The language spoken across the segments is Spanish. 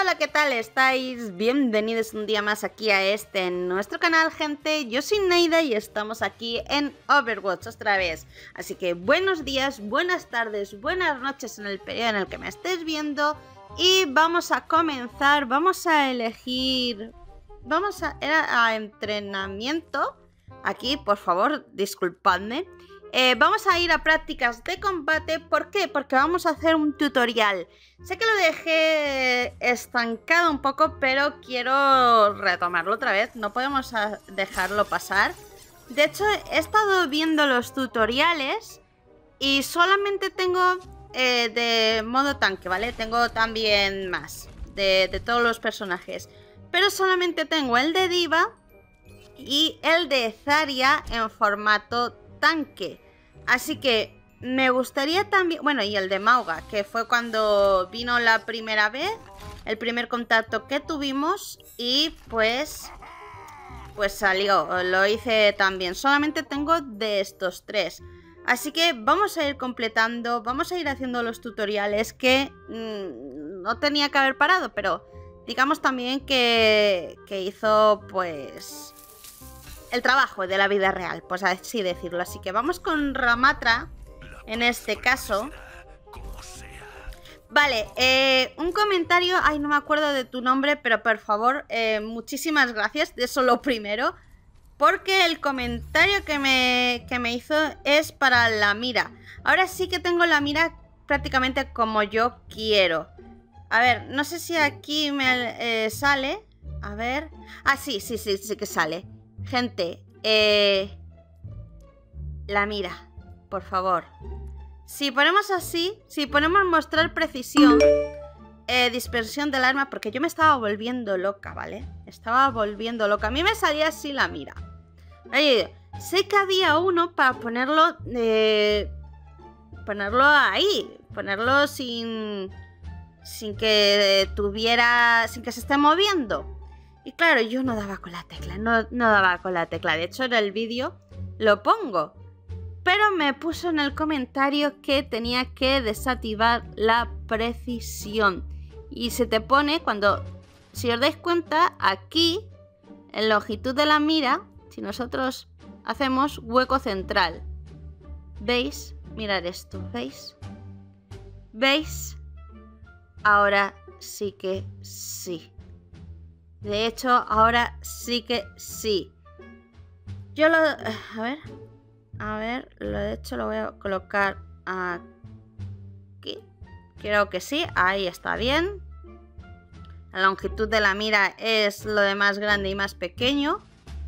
Hola, ¿qué tal estáis? Bienvenidos un día más aquí a nuestro canal, gente. Yo soy Neida y estamos aquí en Overwatch otra vez. Así que buenos días, buenas tardes, buenas noches en el periodo en el que me estés viendo. Y vamos a comenzar, vamos a elegir... Vamos a ir a entrenamiento. Aquí, por favor, disculpadme. Vamos a ir a prácticas de combate. ¿Por qué? Porque vamos a hacer un tutorial. Sé que lo dejé estancado un poco, pero quiero retomarlo otra vez. No podemos dejarlo pasar. De hecho, he estado viendo los tutoriales y solamente tengo de modo tanque, ¿vale? Tengo también más de todos los personajes, pero solamente tengo el de D.Va y el de Zarya en formato tanque. Así que me gustaría también... Bueno, y el de Mauga, que fue cuando vino la primera vez, el primer contacto que tuvimos, y pues salió, lo hice también. Solamente tengo de estos tres. Así que vamos a ir completando, vamos a ir haciendo los tutoriales que no tenía que haber parado, pero digamos también que hizo pues el trabajo de la vida real, pues así decirlo. Así que vamos con Ramattra en este caso. Vale, un comentario, ay, no me acuerdo de tu nombre, pero por favor, muchísimas gracias, de eso lo primero, porque el comentario que me hizo es para la mira. Ahora sí que tengo la mira prácticamente como yo quiero. A ver, no sé si aquí me sale. A ver. Ah, sí que sale. Gente, la mira, por favor. Si ponemos así, si ponemos mostrar precisión, dispersión del arma, porque yo me estaba volviendo loca, ¿vale? Estaba volviendo loca. A mí me salía así la mira. Oye, sé que había uno para ponerlo, ponerlo ahí, ponerlo sin que tuviera, sin que se esté moviendo. Y claro, yo no daba con la tecla, no daba con la tecla. De hecho, en el vídeo lo pongo. Pero me puso en el comentario que tenía que desactivar la precisión. Y se te pone cuando, si os dais cuenta, aquí, en longitud de la mira, si nosotros hacemos hueco central. ¿Veis? Mirad esto, ¿veis? ¿Veis? Ahora sí que sí. De hecho, ahora sí que sí. Yo lo... A ver, de hecho lo voy a colocar aquí. Creo que sí, ahí está bien. La longitud de la mira es lo de más grande y más pequeño.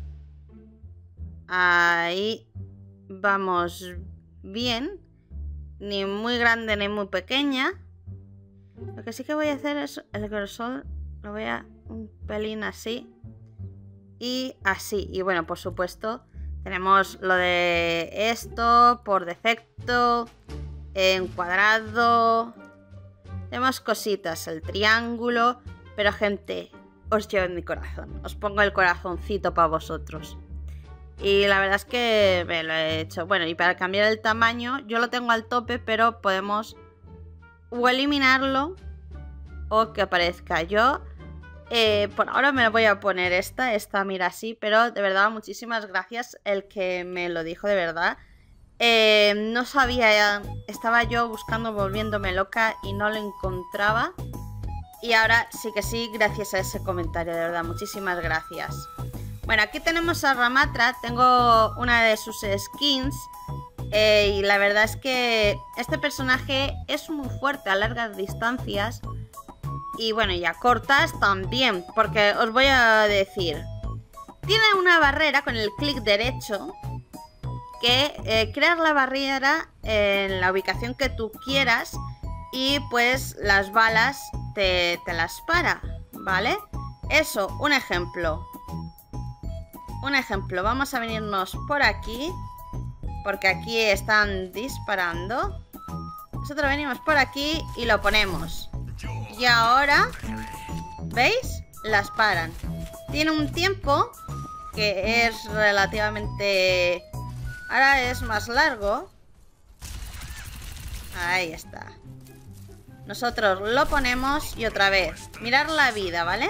Ahí vamos bien. Ni muy grande ni muy pequeña. Lo que sí que voy a hacer es el grosor. Lo voy a un pelín así. Y así. Y bueno, por supuesto... Tenemos lo de esto por defecto, encuadrado, tenemos cositas, el triángulo, pero gente, os llevo en mi corazón, os pongo el corazoncito para vosotros. Y la verdad es que me lo he hecho. Bueno, y para cambiar el tamaño, yo lo tengo al tope, pero podemos o eliminarlo o que aparezca yo. Por ahora me voy a poner esta mira así, pero de verdad muchísimas gracias el que me lo dijo, de verdad. No sabía, estaba yo buscando, volviéndome loca y no lo encontraba. Y ahora sí que sí, gracias a ese comentario, de verdad, muchísimas gracias. Bueno, aquí tenemos a Ramattra, tengo una de sus skins. Y la verdad es que este personaje es muy fuerte a largas distancias. Y bueno, y a cortas también, porque os voy a decir, tiene una barrera con el clic derecho que creas la barrera en la ubicación que tú quieras y pues las balas te las para, ¿vale? Eso, un ejemplo. Un ejemplo, vamos a venirnos por aquí, porque aquí están disparando. Nosotros venimos por aquí y lo ponemos. Y ahora, ¿veis? Las paran. Tiene un tiempo que es relativamente... Ahora es más largo. Ahí está. Nosotros lo ponemos y otra vez. Mirar la vida, ¿vale?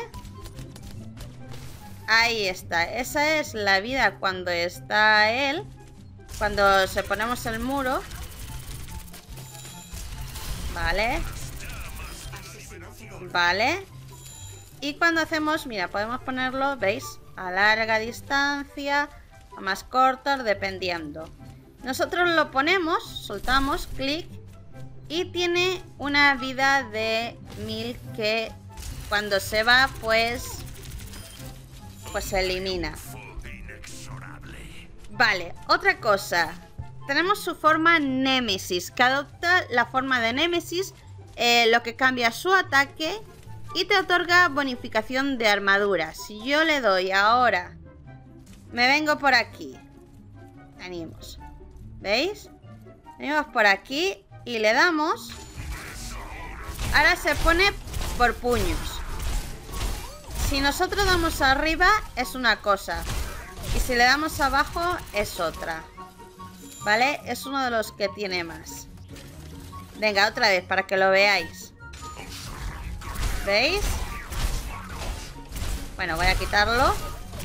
Ahí está. Esa es la vida cuando está él. Cuando se ponemos el muro. Vale. Vale. Y cuando hacemos, mira, podemos ponerlo, ¿veis? A larga distancia, a más corta, dependiendo. Nosotros lo ponemos, soltamos, clic. Y tiene una vida de 1000 que cuando se va, pues se elimina. Vale, otra cosa. Tenemos su forma Némesis, que adopta la forma de Némesis, lo que cambia su ataque y te otorga bonificación de armadura. Si yo le doy ahora, me vengo por aquí. Venimos. ¿Veis? Venimos por aquí y le damos. Ahora se pone por puños. Si nosotros damos arriba es una cosa. Y si le damos abajo es otra. ¿Vale? Es uno de los que tiene más. Venga, otra vez para que lo veáis. ¿Veis? Bueno, voy a quitarlo.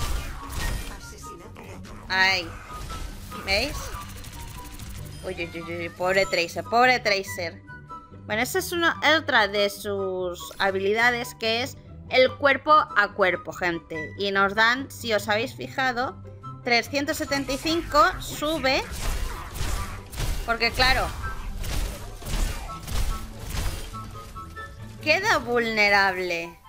Ahí. ¿Veis? Uy, uy, uy, uy, pobre Tracer, pobre Tracer. Bueno, esa es otra de sus habilidades, que es el cuerpo a cuerpo, gente. Y nos dan, si os habéis fijado, 375 sube. Porque claro, queda vulnerable.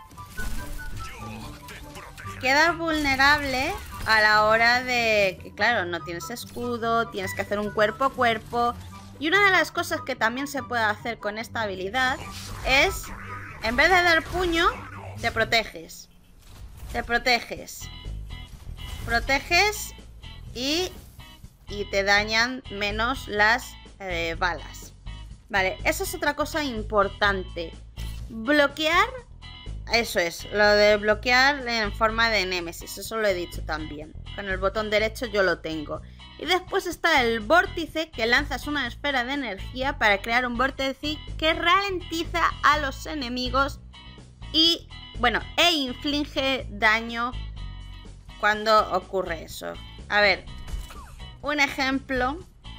Queda vulnerable a la hora de que, claro, no tienes escudo, tienes que hacer un cuerpo a cuerpo. Y una de las cosas que también se puede hacer con esta habilidad es, en vez de dar puño, te proteges. Te proteges. Proteges y te dañan menos las balas. Vale, esa es otra cosa importante. Bloquear. Eso es, lo de bloquear en forma de Némesis, eso lo he dicho también. Con el botón derecho yo lo tengo. Y después está el vórtice, que lanzas una esfera de energía para crear un vórtice que ralentiza a los enemigos y, bueno, e inflige daño cuando ocurre eso. A ver, un ejemplo.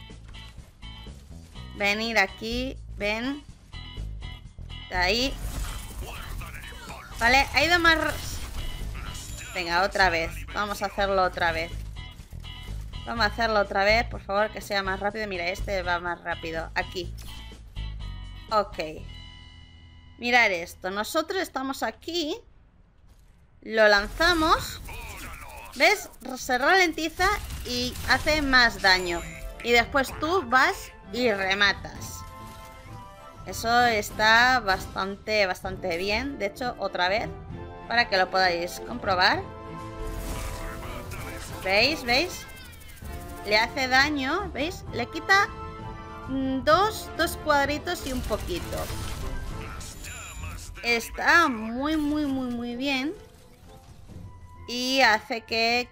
Venir aquí, ven. De ahí. Vale, ha ido más... Venga, otra vez. Vamos a hacerlo otra vez. Vamos a hacerlo otra vez, por favor, que sea más rápido. Mira, este va más rápido. Aquí. Ok. Mirad esto. Nosotros estamos aquí. Lo lanzamos. ¿Ves? Se ralentiza y hace más daño. Y después tú vas y rematas. Eso está bastante bien. De hecho, otra vez, para que lo podáis comprobar. ¿Veis? ¿Veis? Le hace daño, ¿veis? Le quita dos cuadritos y un poquito. Está muy bien. Y hace que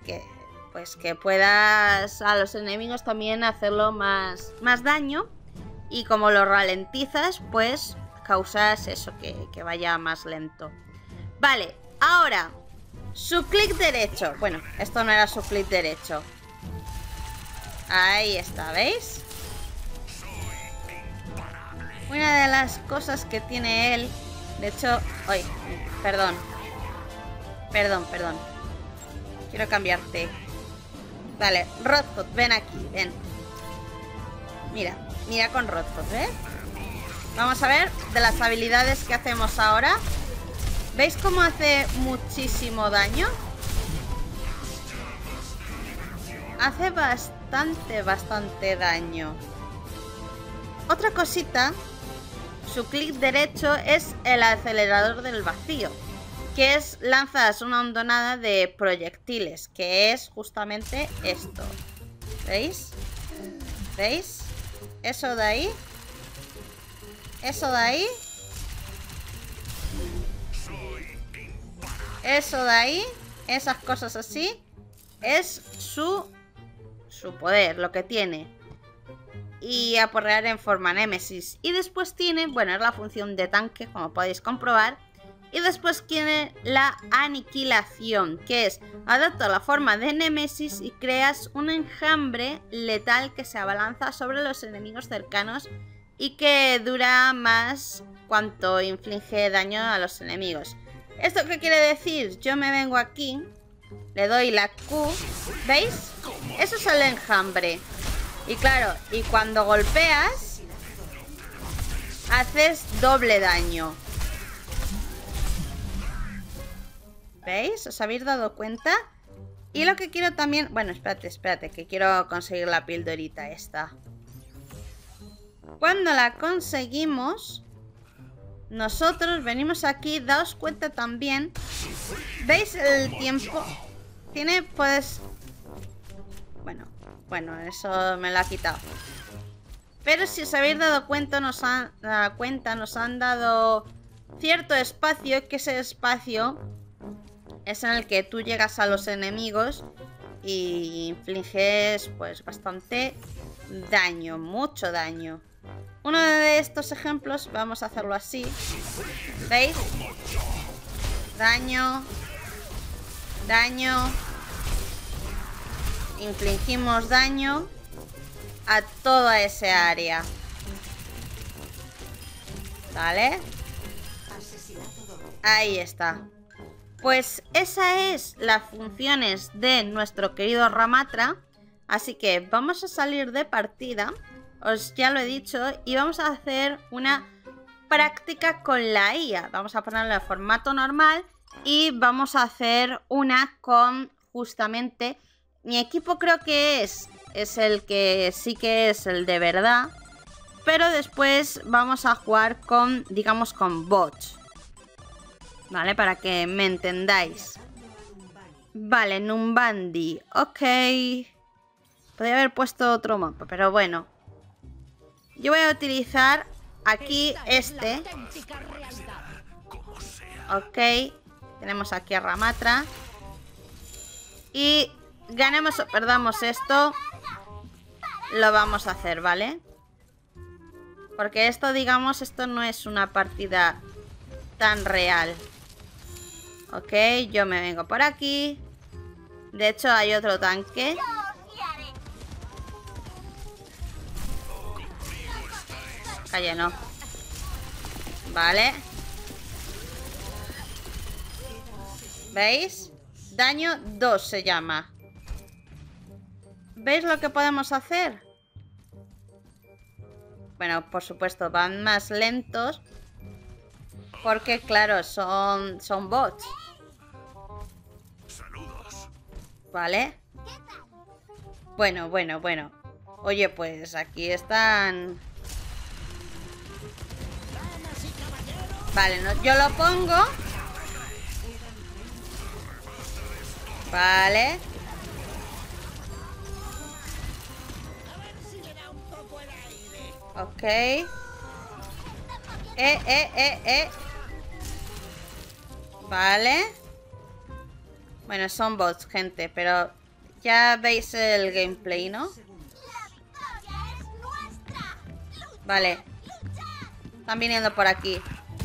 puedas a los enemigos también hacerlo más daño. Y como lo ralentizas, pues causas eso, que vaya más lento. Vale, ahora, su clic derecho. Bueno, esto no era su clic derecho. Ahí está, ¿veis? Una de las cosas que tiene él, de hecho... Ay, perdón. Quiero cambiarte. Vale, Rodfoot, ven aquí, ven. Mira con Rodfoot, ¿ves? Vamos a ver de las habilidades que hacemos ahora. ¿Veis cómo hace muchísimo daño? Hace bastante daño. Otra cosita, su clic derecho es el acelerador del vacío, que es lanzas una hondonada de proyectiles, que es justamente esto. ¿Veis? ¿Veis? Eso de ahí. Eso de ahí. Eso de ahí. Esas cosas así. Es su poder, lo que tiene. y aporrear en forma Némesis. Y después tiene, bueno, es la función de tanque, como podéis comprobar. Y después tiene la aniquilación, que es adapta la forma de Némesis y creas un enjambre letal que se abalanza sobre los enemigos cercanos y que dura más cuanto inflige daño a los enemigos. ¿Esto qué quiere decir? Yo me vengo aquí, le doy la Q, ¿veis? Eso es el enjambre. Y claro, y cuando golpeas, haces doble daño. ¿Veis? ¿Os habéis dado cuenta? Y lo que quiero también... Bueno, espérate, que quiero conseguir la pildorita esta. Cuando la conseguimos, nosotros venimos aquí, daos cuenta también. ¿Veis el tiempo? Tiene, pues... Bueno, eso me lo ha quitado. Pero si os habéis dado cuenta, nos han dado cierto espacio, que ese espacio es en el que tú llegas a los enemigos y infliges pues bastante daño, mucho daño. Uno de estos ejemplos, vamos a hacerlo así. ¿Veis? Daño. Daño. Infligimos daño a toda esa área. ¿Vale? Ahí está. Pues esa es las funciones de nuestro querido Ramatra. Así que vamos a salir de partida. Ya lo he dicho. Y vamos a hacer una práctica con la IA. Vamos a ponerlo en formato normal. Y vamos a hacer una con justamente... Mi equipo creo que es el que sí que es el de verdad. Pero después vamos a jugar con, digamos, con bots. Vale, para que me entendáis. Vale, Numbandi. Ok. Podría haber puesto otro mapa, pero bueno. Yo voy a utilizar aquí este. Ok. Tenemos aquí a Ramatra. Y ganemos o perdamos esto, lo vamos a hacer, ¿vale? Porque esto, digamos, esto no es una partida tan real. Ok, yo me vengo por aquí. De hecho, hay otro tanque. Calle no. Vale. ¿Veis? Daño 2 se llama. ¿Veis lo que podemos hacer? Bueno, por supuesto, van más lentos. Porque, claro, son bots. ¿Vale? Bueno. Oye, pues aquí están... Vale, no, yo lo pongo. Vale. Ok. Vale. Bueno, son bots, gente, pero ya veis el gameplay, ¿no? Vale. Están viniendo por aquí.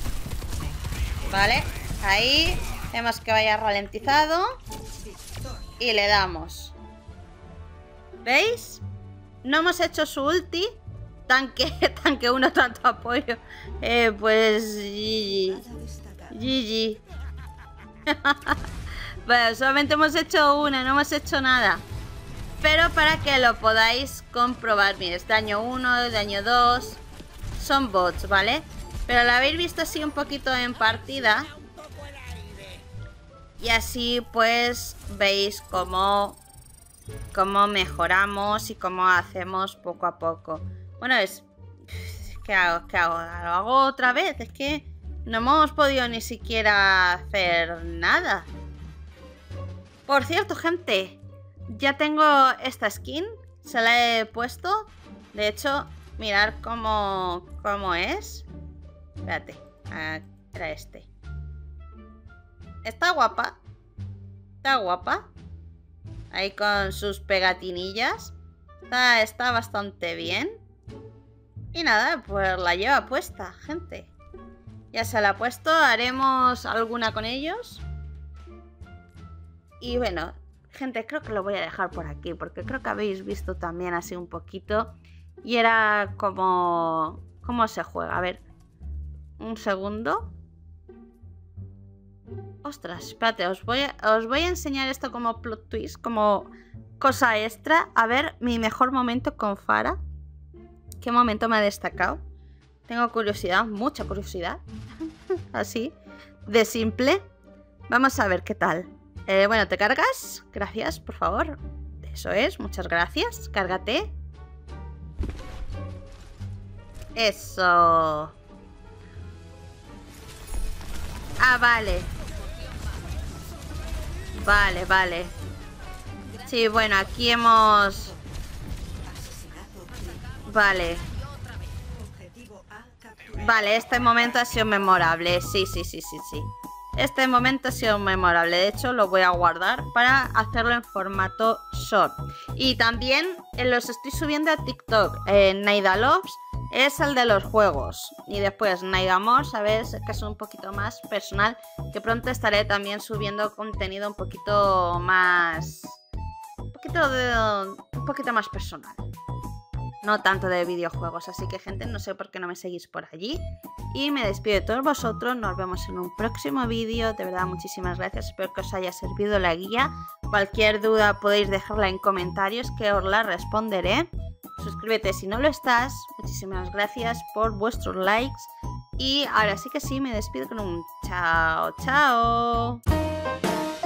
Vale. Ahí. Vemos que vaya ralentizado. Y le damos. ¿Veis? No hemos hecho su ulti. Tanque 1, tanto apoyo. Pues GG. Bueno, solamente hemos hecho una, no hemos hecho nada. Pero para que lo podáis comprobar. Mira, es daño 1, daño 2. Son bots, ¿vale? Pero lo habéis visto así un poquito en partida. Y así pues veis cómo mejoramos y cómo hacemos poco a poco. Bueno, ¿qué hago? ¿Lo hago otra vez? Es que no hemos podido ni siquiera hacer nada. Por cierto, gente, ya tengo esta skin. Se la he puesto. De hecho, mirad cómo es. Espérate, era este. Está guapa. Está guapa. Ahí con sus pegatinillas. Está bastante bien. Y nada, pues la lleva puesta, gente. Ya se la ha puesto, haremos alguna con ellos. Y bueno, gente, creo que lo voy a dejar por aquí, porque creo que habéis visto también así un poquito. Y era como... ¿Cómo se juega? A ver, un segundo. Ostras, espérate, os voy a enseñar esto como plot twist, como cosa extra. A ver, mi mejor momento con Pharah. ¿Qué momento me ha destacado? Tengo curiosidad, mucha curiosidad. Así, de simple. Vamos a ver qué tal. Bueno, ¿te cargas? Gracias, por favor. Eso es, muchas gracias. Cárgate. Eso. Ah, vale. Vale, vale. Sí, bueno, aquí hemos... Vale. Vale, este momento ha sido memorable. Sí. Este momento ha sido memorable. De hecho, lo voy a guardar para hacerlo en formato short. Y también los estoy subiendo a TikTok. Naida Loves es el de los juegos. Y después Naida More, ¿sabes? Que es un poquito más personal. Que pronto estaré también subiendo contenido un poquito más... Un poquito más personal. No tanto de videojuegos, así que gente, no sé por qué no me seguís por allí. Y me despido de todos vosotros, nos vemos en un próximo vídeo. De verdad, muchísimas gracias, espero que os haya servido la guía. Cualquier duda podéis dejarla en comentarios que os la responderé. Suscríbete si no lo estás, muchísimas gracias por vuestros likes. Y ahora sí que sí, me despido con un chao, chao.